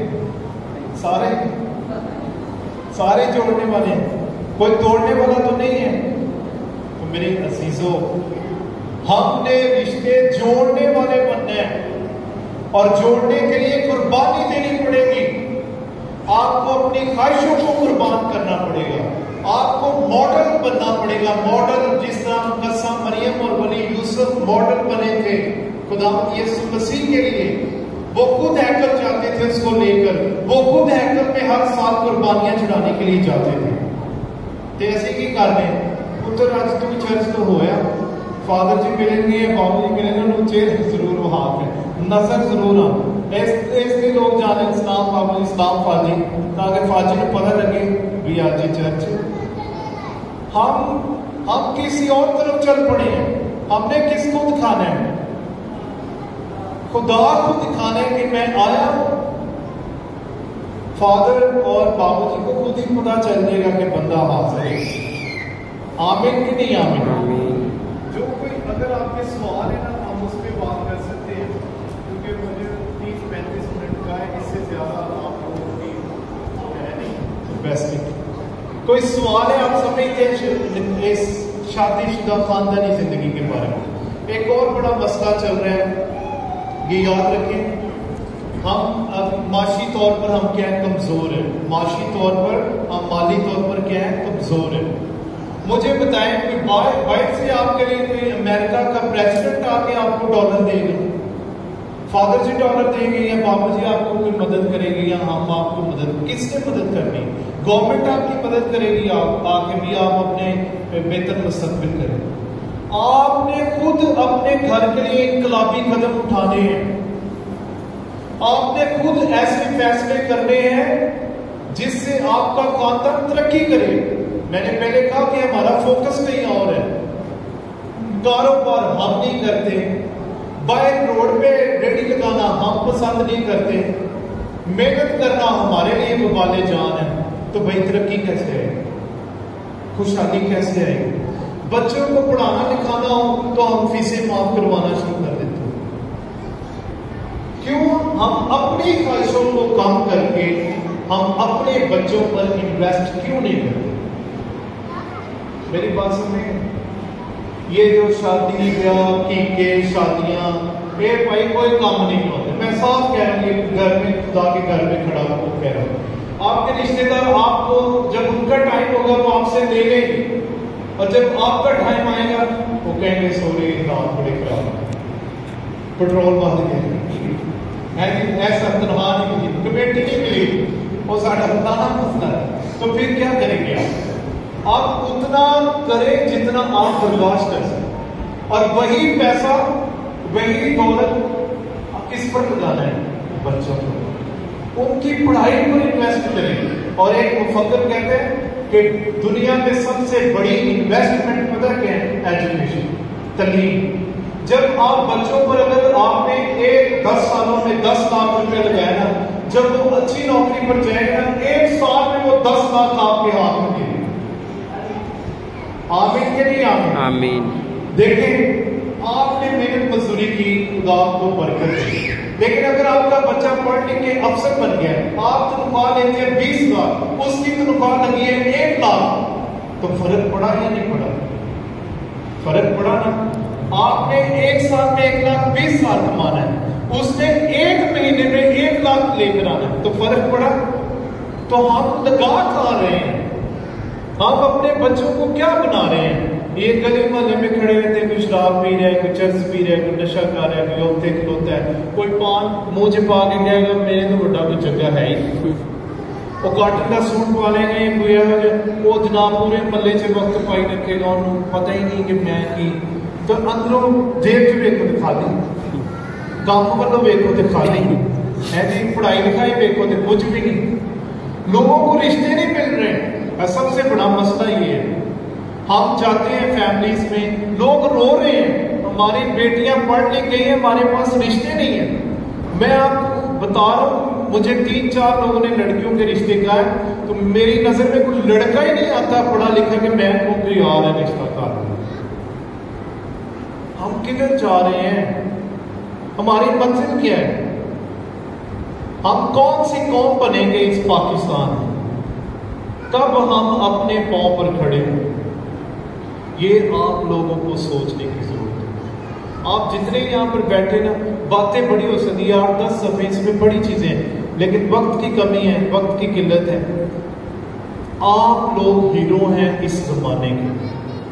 سارے جوڑنے والے ہیں، کوئی توڑنے والا تو نہیں ہے۔ تو میرے عزیزوں، ہم نے رشتے جوڑنے والے بننے ہیں، اور جوڑنے کے لیے قربانی دینی پڑے گی۔ آپ کو اپنی خواہشوں کو قربان کرنا پڑے گا، آپ کو ماڈل بننا پڑے گا، ماڈل جس طرح مقدسہ مریم اور ولی یوسف ماڈل بنے تھے خدا یسوع مسیح کے لیے۔ وہ خود ہیکل جاتے تھے اس کو لے کر، وہ خود ہیکل میں ہر سال قربانیاں چڑھانے کے لیے جاتے تھے۔ تو ایسے کی کر رہے ہیں پتر، اج تو چرچ تو ہویا، فادر جی ملیں گے، بابو جی ملیں گے، انہوں چہرے ضرور وہاں پہ نظر ضرور آ ऐसे लोग जाने इस्लाम बाबू इस्लाम फाजी ताकि फाजी को पता लगे भी आज चर्च हम किसी और तरफ चल पड़े हैं। हमने किसको दिखाना है? खुदा को दिखाने कि मैं आया हूं। फादर और बाबूजी को खुद ही पता चल जाएगा कि बंदा हाजिर है। आमीन कि नहीं आमीन? जो कोई अगर आपके सवाल है ना हम उस पर बात कर सकते हैं, क्योंकि मुझे 30-35 मिनट का है, इससे ज्यादा आप लोगों की है नहीं। बेस्ट कोई सवाल है? आप समझते हैं इस शादीशुदा खानदानी जिंदगी के बारे में? एक और बड़ा मसला चल रहा है, ये याद रखें, हम अब माशी तौर पर हम क्या है? कमजोर है। माशी तौर पर हम माली तौर पर क्या है? कमजोर है। मुझे बताएं कि बाहर से आपके लिए कोई अमेरिका का प्रेसिडेंट आके आपको डॉलर देगा? फादर जी डॉलर देंगे या बाबू जी आपको कोई मदद करेंगे या हम आपको मदद? किसने मदद करनी? गवर्नमेंट आपकी मदद करेगी आके भी आप अपने बेहतर मुस्तकबिल करें। आपने खुद अपने घर के लिए इनकलाबी कदम उठाने हैं। आपने खुद ऐसे फैसले करने हैं जिससे आपका खानदान तरक्की करे। मैंने पहले कहा कि हमारा फोकस कहीं और है। कारोबार हम नहीं करते, बाइक रोड पे रेडी लगाना हम पसंद नहीं करते, मेहनत करना हमारे लिए वबाले जान है। तो भाई तरक्की कैसे आएगी? खुशहाली कैसे आएगी? बच्चों को पढ़ाना लिखाना हो तो हम फीसें माफ करवाना शुरू कर देते हैं। क्यों? हम अपनी ख्वाहिशों को कम करके हम अपने बच्चों पर इन्वेस्ट क्यों नहीं करते? मेरी बात सुनिए, ये जो शादी ब्याह की शादियां, ये भाई कोई काम नहीं होते। मैं साफ कह रहा हूँ, घर में खुदा के घर में खड़ा होकर कह रहा हूँ, आपके रिश्तेदार आपको जब उनका टाइम होगा वो आपसे ले लेंगे, और जब आपका टाइम आएगा वो कहेंगे सॉरी दाम बड़े खराब, पेट्रोल बंद गया, ऐसा तनहा नहीं मिली, कमेटी नहीं मिली, वो साढ़ा बताना मसला है। तो फिर क्या करेंगे आप उतना करें जितना आप बर्दाश्त कर सकें, और वही पैसा वही दौलत किस पर लगाना है? बच्चों को, उनकी पढ़ाई पर इन्वेस्ट करें। और एक मुफक्किर कहते हैं कि दुनिया में सबसे बड़ी इन्वेस्टमेंट पता क्या है? एजुकेशन, तालीम। जब आप बच्चों पर अगर आपने 10 सालों में 10 लाख रुपए लगाया ना, जब वो अच्छी नौकरी पर जाएगा ना, 1 साल में वो 10 लाख आपके हाथ में देंगे। आमीन के नहीं आमीन? आमीन। देखें, आपने मेहनत मजदूरी की, खुदा आपको बरकत दी, लेकिन अगर आपका बच्चा पढ़ लिख के अफसर बन गया, आप तनख्वाह लेते हैं 20 लाख, उसकी तनख्वाह लगी है 1 लाख, तो फर्क पड़ा या नहीं पड़ा? फर्क पड़ा ना। आपने 1 साल में 1,20,000 कमाना है, उसने 1 महीने में 1 लाख लेकर आना है, तो फर्क पड़ा? तो हम लगा कहाँ रहे हैं? हम अपने बच्चों को क्या बना रहे हैं? ये गली मोहल्ले में खड़े रहते हैं, कोई शराब पी रहा है, कोई चर्च पी रहा है, कोई नशा कर रहा है, कोई औरतें खिलौता है, कोई पान मुंह च पा के कहेगा मेरे तो बड़ा कोई जगह है ही, वो काटन का सूट पा लेंगे, कोई वो जनाब पूरे मल्ले च वक्त पाई रखेगा, उन्होंने पता ही नहीं कि मैं की। तो अंदरों जेब च वेखो तो खाली, काम वालों वेखो तो खाली है जी, पढ़ाई लिखाई वेखो तो कुछ भी नहीं। लोगों को रिश्ते नहीं मिल रहे। सबसे बड़ा मसला ये है, हम जाते हैं फैमिलीज में, लोग रो रहे हैं, हमारी बेटियां पढ़ लिख गई हैं, हमारे पास रिश्ते नहीं है। मैं आपको बता रहा हूँ, मुझे 3-4 लोगों ने लड़कियों के रिश्ते कहा है, तो मेरी नजर में कोई लड़का ही नहीं आता पढ़ा लिखा कि मैं को कोई आ रहा है रिश्ता कर। हम किधर जा रहे हैं? हमारी मंजिल क्या है? हम कौन सी कौम बनेंगे इस पाकिस्तान में? कब हम अपने पांव पर खड़े हों? ये आप लोगों को सोचने की जरूरत है। आप जितने यहाँ पर बैठे ना, बातें बड़ी हो सकती है, 8-10 सफ़े इसमें बड़ी चीजें हैं, लेकिन वक्त की कमी है, वक्त की किल्लत है। आप लोग हीरो हैं इस जमाने के।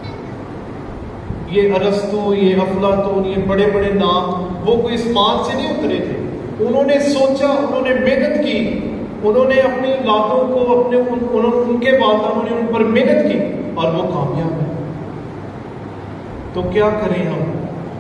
ये अरस्तु, ये अफलातून, ये बड़े बड़े नाम, वो कोई आसमान से नहीं उतरे थे। उन्होंने सोचा, उन्होंने मेहनत की, उन्होंने अपनी लातों को अपने उनके वालदानों ने उन पर मेहनत की और वो कामयाब है। तो क्या करें हम?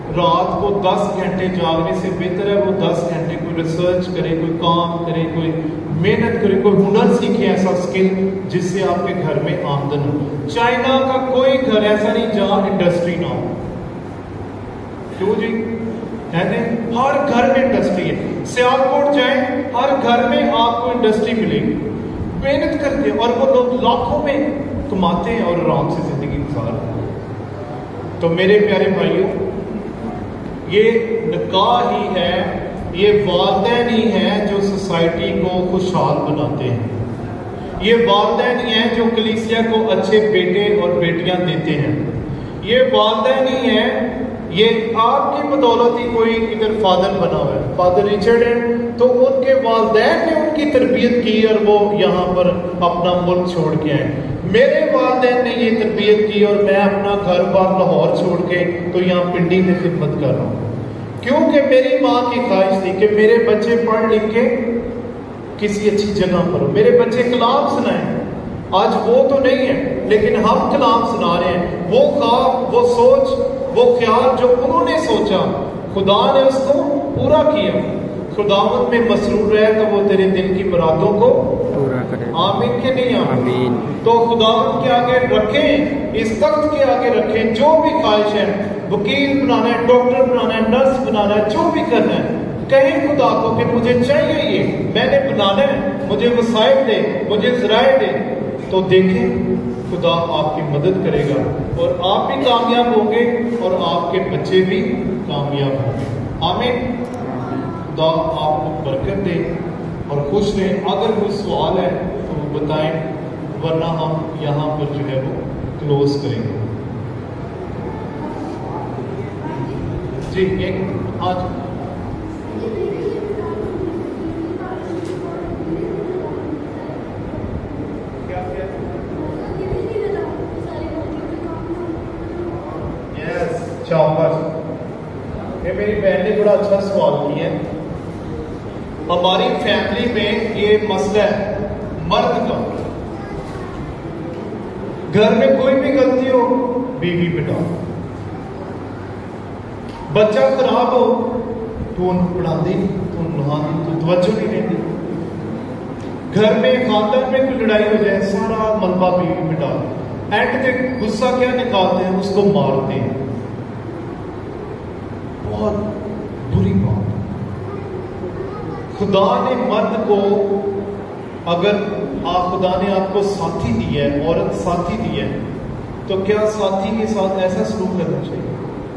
رات کو 10 گھنٹے جاگنے سے بہتر ہے وہ 10 گھنٹے کوئی ریسرچ کرے، کوئی کام کرے، کوئی محنت کرے، کوئی ہنر سیکھے، ایسا اسکل جس سے آپ کے گھر میں آمدن ہو۔ چائنا کا کوئی گھر ایسا نہیں جہاں انڈسٹری نہ ہو، کیوں جی؟ کہتے ہیں ہر گھر میں انڈسٹری ہے۔ سیالکوٹ جائیں، ہر گھر میں آپ کو انڈسٹری ملے گی، محنت کرتے ہیں اور وہ لوگ لاکھوں میں کماتے ہیں اور آرام سے زندگی گزارتے ہیں۔ تو میرے پیارے بھائیوں، یہ نکاح ہی ہے، یہ والدین ہی ہیں جو سوسائٹی کو خوشحال بناتے ہیں، یہ والدین ہی ہیں جو کلیسیا کو اچھے بیٹے اور بیٹیاں دیتے ہیں، یہ والدین ہی ہیں، یہ آپ کی بدولت ہی کوئی ادھر فادر بنا ہوا ہے، فادر ریچرڈ ہے تو ان کے والدین نے ان کی تربیت کی اور وہ یہاں پر اپنا ملک چھوڑ کے آئے۔ میرے والدین نے یہ تربیت کی اور میں اپنا گھر بار لاہور چھوڑ کے تو یہاں پنڈی میں خدمت کر رہا ہوں، کیونکہ میری ماں کی خواہش تھی کہ میرے بچے پڑھ لکھ کے کسی اچھی جگہ پر ہو، میرے بچے کلام سنائیں۔ آج وہ تو نہیں ہے لیکن ہم کلام سنا رہے ہیں۔ وہ خواب، وہ سوچ، وہ خیال جو انہوں نے سوچا خدا نے اس کو پورا کیا۔ خداوند میں مسرور رہے تو وہ تیرے دل کی مرادوں کو پورا کرے، آمین کہ نہیں آمین؟ تو خداوند کے آگے رکھیں، اس تخت کے آگے رکھیں جو بھی خواہش ہے، وکیل بنانا ہے، ڈاکٹر بنانا ہے، نرس بنانا ہے، جو بھی کرنا ہے، کہیں خدا کو کہ مجھے چاہیے یہ، میں نے بنانا ہے، مجھے وسائل دے، مجھے ذرائع دے، تو دیکھیں خدا آپ کی مدد کرے گا اور آپ بھی کامیاب ہوں گے اور آپ کے بچے بھی کامیاب ہوں گے، آمین۔ خدا آپ کو برکت دے اور خوش رہیں۔ اگر کوئی سوال ہے تو وہ بتائیں، ورنہ ہم یہاں پر جو ہے وہ کلوز کریں گے۔ جی ایک آج یہ میری بہن نے بڑا اچھا سوال کیا ہے۔ ہماری فیملی میں یہ مسئلہ ہے مرد کا، گھر میں کوئی بھی غلطی ہو بیوی پٹا، بچہ خراب ہو تو ان کو پڑھا دی، تو تو توجہ نہیں دیتی، گھر میں خاندان میں کوئی لڑائی ہو جائے سارا ملبہ بیوی پٹا، اینڈ تک غصہ کیا نکالتے ہیں، اس کو مارتے ہیں۔ بہت بری بات۔ خدا نے مرد کو، اگر خدا نے آپ کو ساتھی دی ہے، عورت ساتھی دی ہے، تو کیا ساتھی کے ساتھ ایسا سلوک کرنا چاہیے؟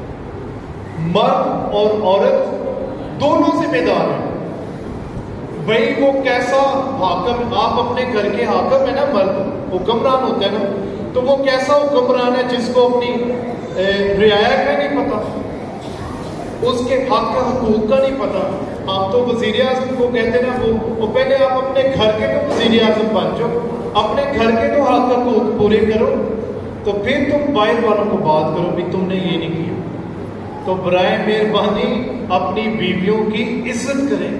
مرد اور عورت دونوں ذمہ دار ہیں۔ بھائی وہ کیسا حاکم، آپ اپنے گھر کے حاکم ہے نا، مرد حکمران ہوتا ہے نا، تو وہ کیسا حکمران ہے جس کو اپنی رعایا کا نہیں پتا، اس کے حق کا حقوق کا نہیں پتا۔ آپ تو وزیر اعظم کو کہتے نا، وہ پہلے آپ اپنے گھر کے تو وزیر اعظم بن جاؤ، اپنے گھر کے تو حق حقوق پورے کرو، تو پھر تم باہر والوں کو بات کرو بھی تم نے یہ نہیں کیا۔ تو برائے مہربانی اپنی بیویوں کی عزت کریں،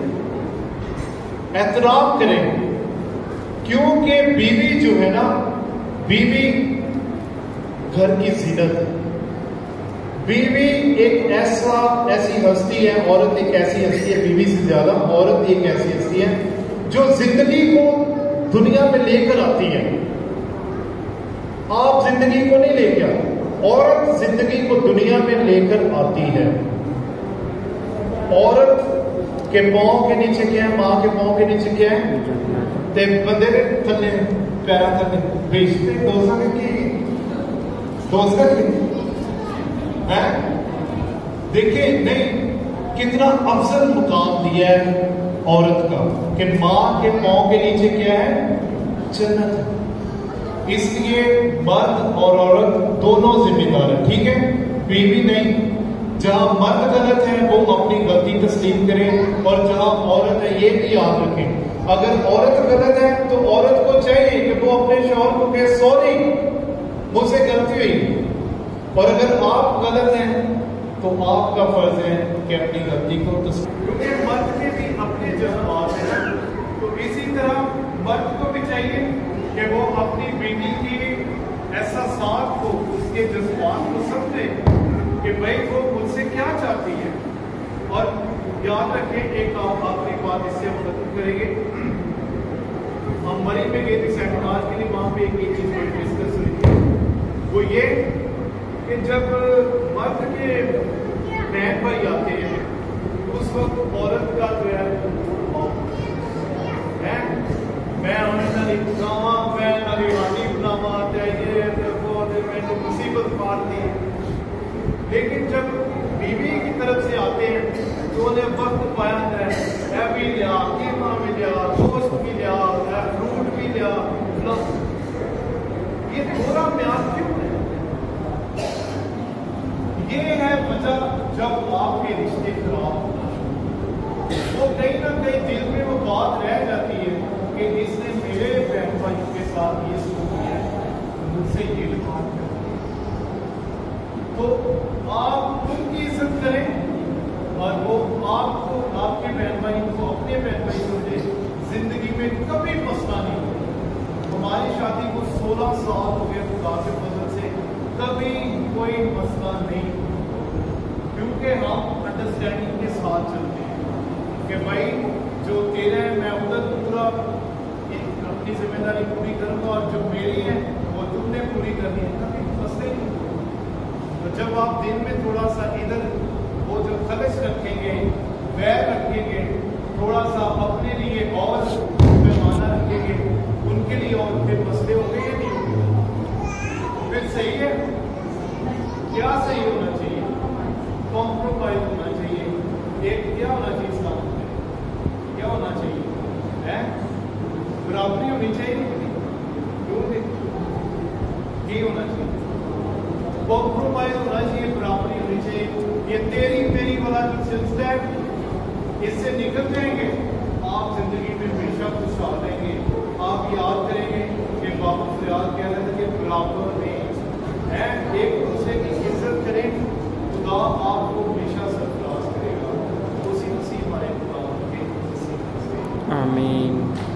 احترام کریں، کیونکہ بیوی جو ہے نا، بیوی گھر کی زینت ہے۔ بیوی ایک ایسی ہستی ہے، عورت ایک ایسی ہستی ہے، بیوی سے زیادہ عورت ایک ایسی ہستی ہے جو زندگی کو دنیا میں لے کر آتی ہے۔ آپ زندگی کو نہیں لے کے آتے، عورت زندگی کو دنیا میں لے کر آتی ہے۔ عورت کے پاؤں کے نیچے کیا ہے؟ ماں کے پاؤں کے نیچے کیا ہے؟ تے بندے نے تھلے پیرا تھلے بیچتے دوستوں کی دوستوں کی دیکھیں نہیں کتنا افضل مقام دیا ہے عورت کا کہ ماں کے پاؤں کے نیچے کیا ہے؟ جنت ہے۔ اس لیے مرد اور عورت دونوں ذمہ دار ہیں، ٹھیک ہے؟ بیوی نہیں، جہاں مرد غلط ہے وہ اپنی غلطی تسلیم کرے، اور جہاں عورت ہے یہ بھی یاد رکھیں اگر عورت غلط ہے تو عورت کو چاہیے کہ وہ اپنے شوہر کو کہے سوری مجھ سے غلطی ہوئی، اور اگر آپ غلط ہیں تو آپ کا فرض ہے کہ اپنی غلطی کو تسلیم، کیونکہ مرد کے بھی اپنے جذبات ہیں، تو اسی طرح مرد کو بھی چاہیے کہ وہ اپنی بیوی کی احساسات کو، اس کے جذبات کو سمجھے کہ بھائی وہ مجھ سے क्या चाहती है। और याद रखें एक आखिरी बात, इससे हम खत्म करेंगे। हम मरी में गए थे सेमिनार के लिए, वहां पे एक चीज डिस्कस हुई थी, वो ये कि जब मर्द के बहन भाई आते हैं उस वक्त औरत का जो है मैं उन्हें बनावा, मैं हाथी बनावा चाहिए, मैंने मुसीबत मार दी। लेकिन जब बीवी की तरफ से आते हैं तो उन्हें वक्त पाया है, भी लिया, कीमा भी लिया, गोश्त भी लिया, फ्रूट भी लिया। ये थोड़ा म्याद क्यों है? ये है वजह, जब आपके रिश्ते खराब होना वो कहीं ना कहीं दिल में वो बात रह जाती है कि इसने मेरे बहन भाइयों के साथ ये सुन किया है, मुझसे ये बात है। तो आप उनकी इज्जत करें और वो आपको, आपके बहन भाई को अपने बहन भाई समझे। जिंदगी में कभी मसला नहीं हो। हमारी शादी को 16 साल हो गए खुदा के फजल से, कभी कोई मसला नहीं, क्योंकि हम अंडरस्टैंडिंग के साथ चलते हैं कि भाई जो तेरा है मैं उधर पूरा अपनी जिम्मेदारी पूरी करूंगा और जो मेरी है वो तुमने पूरी करनी है, कभी मसले नहीं। तो जब आप दिन में थोड़ा सा इधर वो जो खलश रखेंगे, वैर रखेंगे, थोड़ा सा अपने लिए और पैमाना रखेंगे, उनके लिए और फिर मसले हो गए या नहीं होंगे? फिर सही है। क्या सही होना चाहिए? कॉम्प्रोमाइज होना चाहिए। एक क्या होना चाहिए इसका मतलब? क्या होना चाहिए? है बराबरी होनी चाहिए। ये होना चाहिए, कॉम्प्रोमाइज होना चाहिए, बराबरी होनी चाहिए। ये तेरी मेरी वाला जो सिलसिला है, इससे निकल जाएंगे, आप जिंदगी में हमेशा खुशहाल रहेंगे। आप याद करेंगे कि बाबू फरियाद कह रहे थे कि बराबर नहीं है, एक दूसरे की इज्जत करें, खुदा आपको हमेशा सरफराज करेगा। उसी नसीब हमारे खुदा के आमीन।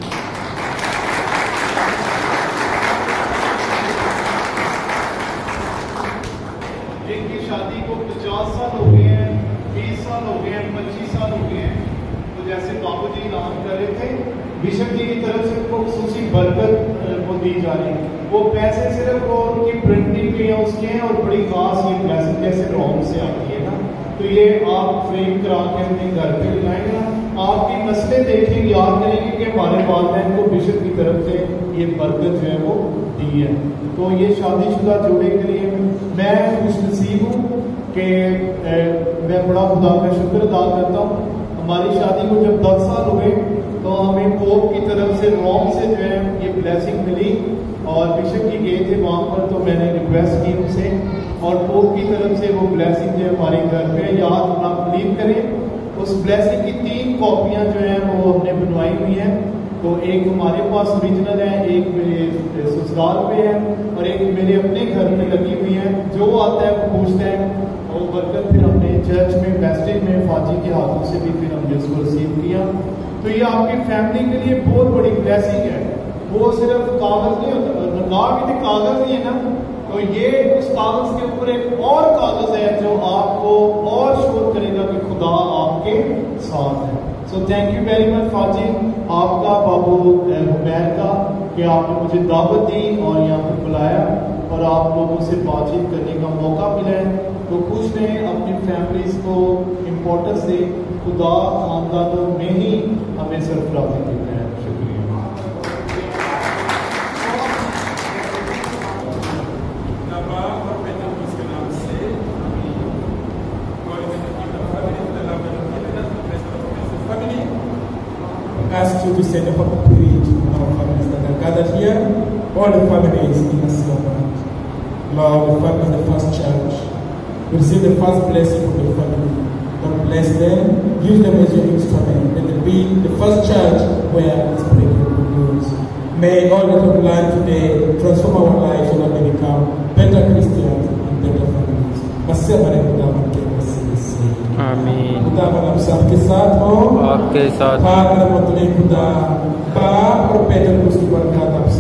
जिनकी शादी को 50 साल हो गए हैं, 20 साल हो गए हैं, 25 साल हो गए हैं, तो जैसे बाबू जी ऐलान कर रहे थे, बिशप जी की तरफ से उनको खुसूसी बरकत वो दी जा रही है। वो पैसे सिर्फ वो उनकी प्रिंटिंग के या उसके हैं, और बड़ी खास ये ब्लेसिंग जैसे रोम से आती है ना, तो ये आप फ्रेम करा के अपने घर पे लगाएंगे ना, आपकी नस्लें देखेंगे, याद करेंगे कि हमारे वालिदैन को बिशप की तरफ से ये बरकत जो है वो दी है। तो ये शादीशुदा जोड़े के लिए मैं खुश नसीब हूँ कि मैं बड़ा खुदा का शुक्र अदा करता हूँ। हमारी शादी को जब 10 साल हुए तो हमें पोप की तरफ से रोम से जो है ये ब्लेसिंग मिली, और बिशप जी गए थे वहाँ पर, तो मैंने रिक्वेस्ट की उनसे, और पोप की तरफ से वो ब्लेसिंग जो है हमारे घर पे याद आप बिलीव करें। उस ब्लेसिंग की 3 कॉपियाँ जो हैं वो हमने बनवाई हुई हैं। तो एक हमारे पास ओरिजिनल है, एक मेरे ससुराल पे है, और एक मेरे अपने घर में लगी हुई है। जो आता है वो पूछता है, और बरकत फिर हमने चर्च में वेस्टेज में फाजी के हाथों से भी फिर हमने उसको रिसीव किया। तो ये आपकी फैमिली के लिए बहुत बड़ी ब्लेसिंग है। वो सिर्फ कागज नहीं होता, नकाब भी तो कागज ही है ना, तो ये उस कागज के ऊपर एक और कागज है जो आपको और शोर करेगा कि खुदा आपके साथ है। So thank you very much फाजी, आपका बाबू हुमैर का, कि आपने मुझे दावत दी और यहाँ पर बुलाया और आप लोगों से बातचीत करने का मौका मिला है। तो खुश रहें, अपनी फैमिलीज को इम्पोर्टेंस दें, खुदा खानदानों में ही हमें सरफराजी देता है। शुक्रिया। Ask you to send a proper prayer to our families that are gathered here, all the families in the Silverland. Lord, the family is the first church. We receive the first blessing from the family. God bless them, use them as your instrument. Let them be the first church where it's breaking good news. May all that we learn today transform our lives so that we become better Christians and better families. आमीन। खुदा आप सबके साथ हो, आपके साथ खुदा बाप और बेटे को उसकी बरकत आप